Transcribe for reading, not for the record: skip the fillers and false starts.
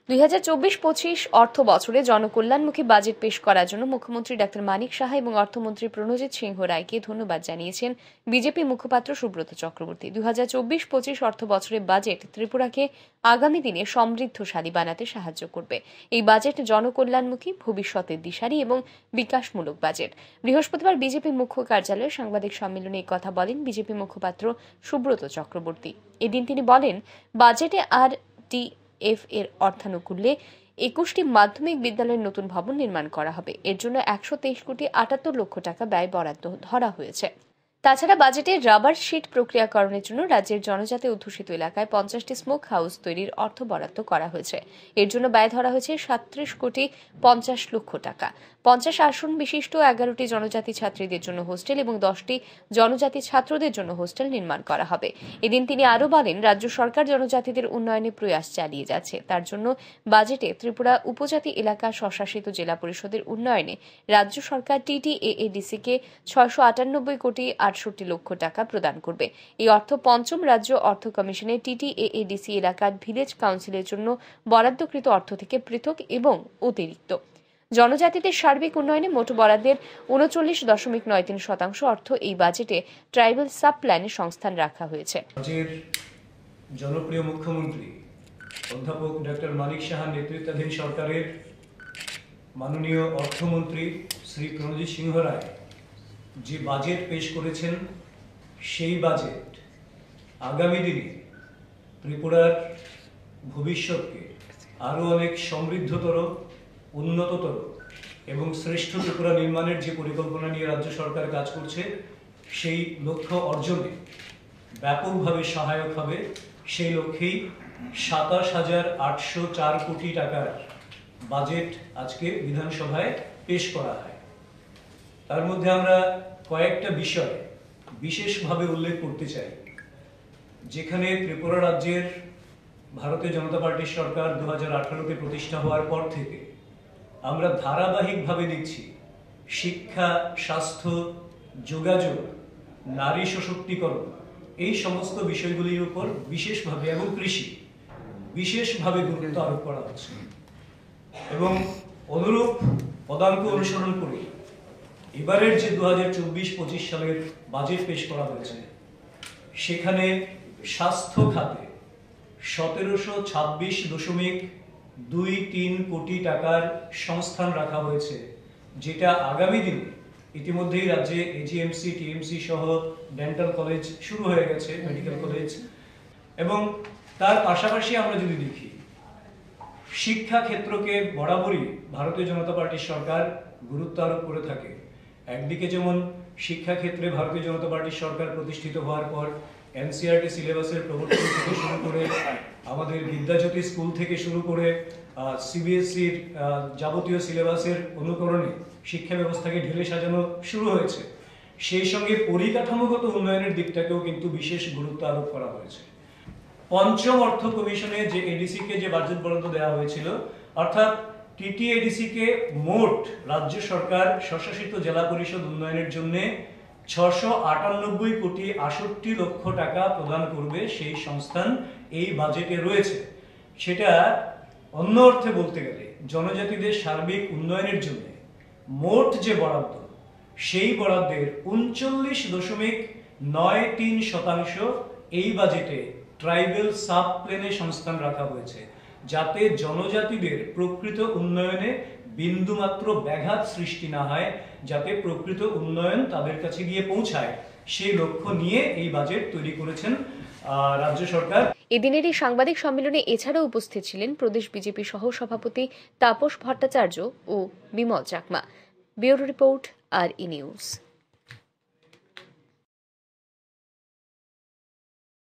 2024-25 অর্থ বছরে জনকল্যাণমুখী বাজেট পেশ করার জন্য মুখ্যমন্ত্রী ডাক্তার মানিক সাহা এবং অর্থমন্ত্রী প্রণজিৎ সিংহ রায়কে ধন্যবাদ জানিয়েছেন বিজেপি মুখপাত্র সুব্রত চক্রবর্তী। 2024-25 অর্থ বছরের বাজেট ত্রিপুরাকে আগামী দিনে সমৃদ্ধশালী বানাতে সাহায্য করবে। এই বাজেট জনকল্যাণমুখী, ভবিষ্যতের দিশারি এবং বিকাশমূলক বাজেট। বৃহস্পতিবার বিজেপি মুখ্য কার্যালয়ে সাংবাদিক সম্মেলনে এই কথা বলেন বিজেপি মুখপাত্র সুব্রত চক্রবর্তী। এদিন তিনি বলেন, বাজেটে এর অর্থানুকূল্যে 21টি মাধ্যমিক বিদ্যালয়ের নতুন ভবন নির্মাণ করা হবে। এর জন্য 123,78,00,000 টাকা ব্যয় বরাদ্দ ধরা হয়েছে। তাছাড়া বাজেটে রাবার শিট প্রক্রিয়াকরণের জন্য রাজ্যের জনজাতি অধ্যুষিত এলাকায় 50টি স্মোক হাউস তৈরির অর্থ বরাদ্দ করা হয়েছে। এর জন্য ব্যয় ধরা হয়েছে 37,50,00,000 টাকা। 50 আসন বিশিষ্ট 11টি জনজাতি ছাত্রীদের জন্য হোস্টেল এবং 10টি জনজাতি ছাত্রদের জন্য হোস্টেল নির্মাণ করা হবে। এদিন তিনি আরও বলেন, রাজ্য সরকার জনজাতিদের উন্নয়নে প্রয়াস চালিয়ে যাচ্ছে। তার জন্য বাজেটে ত্রিপুরা উপজাতি এলাকা স্বশাসিত জেলা পরিষদের উন্নয়নে রাজ্য সরকার TTAADC-কে 698,68,00,000 টাকা প্রদান করবে। এই অর্থ পঞ্চম রাজ্য অর্থ কমিশনের TTAADC এলাকার ভিলেজ কাউন্সিলের জন্য বরাদ্দকৃত অর্থ থেকে পৃথক এবং অতিরিক্ত। জনজাতিদের সার্বিক উন্নয়নে মোট বরাদ্দের 39.93% অর্থ এই বাজেটে ট্রাইবাল সাব প্ল্যানে সংস্থান রাখা হয়েছে। জনপ্রিয় মুখ্যমন্ত্রী অধ্যাপক ডক্টর মানিক সাহার নেতৃত্বাধীন সরকারের মাননীয় অর্থমন্ত্রী শ্রী প্রণজিৎ সিংহ রায় যে বাজেট পেশ করেছেন, সেই বাজেট আগামী দিনে ত্রিপুরার ভবিষ্যৎকে আরও অনেক সমৃদ্ধতর, উন্নততর এবং শ্রেষ্ঠ ত্রিপুরা নির্মাণের যে পরিকল্পনা নিয়ে রাজ্য সরকার কাজ করছে, সেই লক্ষ্য অর্জনে ব্যাপকভাবে সহায়ক হবে। সেই লক্ষ্যেই 27,804 কোটি টাকার বাজেট আজকে বিধানসভায় পেশ করা হয়। তার মধ্যে আমরা কয়েকটা বিষয় বিশেষভাবে উল্লেখ করতে চাই। যেখানে ত্রিপুরা রাজ্যের ভারতীয় জনতা পার্টির সরকার 2018-তে প্রতিষ্ঠা হওয়ার পর থেকে আমরা ধারাবাহিকভাবে দেখছি শিক্ষা, স্বাস্থ্য, যোগাযোগ, নারী সশক্তিকরণ, এই সমস্ত বিষয়গুলির উপর বিশেষভাবে এবং কৃষি বিশেষভাবে গুরুত্ব আরোপ করা হচ্ছে এবং অনুরূপ পদাঙ্ক অনুসরণ করে এবারের যে 2024-25 সালের বাজেট পেশ করা হয়েছে, সেখানে স্বাস্থ্য খাতে 1726.23 কোটি টাকার সংস্থান রাখা হয়েছে, যেটা আগামী দিনে ইতিমধ্যেই রাজ্যে AGMC, TMC সহ ডেন্টাল কলেজ শুরু হয়ে গেছে, মেডিকেল কলেজ। এবং তার পাশাপাশি আমরা যদি দেখি, শিক্ষা ক্ষেত্রকে বরাবরই ভারতীয় জনতা পার্টির সরকার গুরুত্ব আরোপ করে থাকে। একদিকে যেমন শিক্ষা ক্ষেত্রে ভারতীয় জনতা পার্টির সরকার প্রতিষ্ঠিত হওয়ার পর NCERT সিলেবাসের প্রবর্তন থেকে শুরু করে আমাদের বিদ্যাজ্যোতি স্কুল থেকে শুরু করে CBSE-র যাবতীয় সিলেবাসের অনুকরণে শিক্ষা ব্যবস্থাকে ঢেলে সাজানো শুরু হয়েছে। সেই সঙ্গে পরিকাঠামোগত উন্নয়নের দিকটাকেও কিন্তু বিশেষ গুরুত্ব আরোপ করা হয়েছে। পঞ্চম অর্থ কমিশনে যে ADC-কে যে বাজেট বরাদ্দ দেওয়া হয়েছিল, অর্থাৎ TTADC-কে মোট রাজ্য সরকার স্বশাসিত জেলা পরিষদ উন্নয়নের জন্য 698,68,00,000 টাকা প্রদান করবে, সেই সংস্থান এই বাজেটে রয়েছে। সেটা অন্য অর্থে বলতে গেলে জনজাতিদের সার্বিক উন্নয়নের জন্য মোট যে বরাদ্দ, সেই বরাদ্দের 39.93% এই বাজেটে ট্রাইবাল সাব প্ল্যানে সংস্থান রাখা হয়েছে, যাতে জনজাতিদের প্রকৃত উন্নয়নে বিন্দুমাত্র ব্যাঘাত সৃষ্টি না হয়, যাতে প্রকৃত উন্নয়ন তাদের কাছে গিয়ে পৌঁছায়, সেই লক্ষ্য নিয়ে এই বাজেট তৈরি করেছেন রাজ্য সরকার। এদিনের এই সাংবাদিক সম্মেলনে এছাড়াও উপস্থিত ছিলেন প্রদেশ বিজেপি সহ সভাপতি তাপস ভট্টাচার্য ও Bimal Chakma. Bureau report, RE news.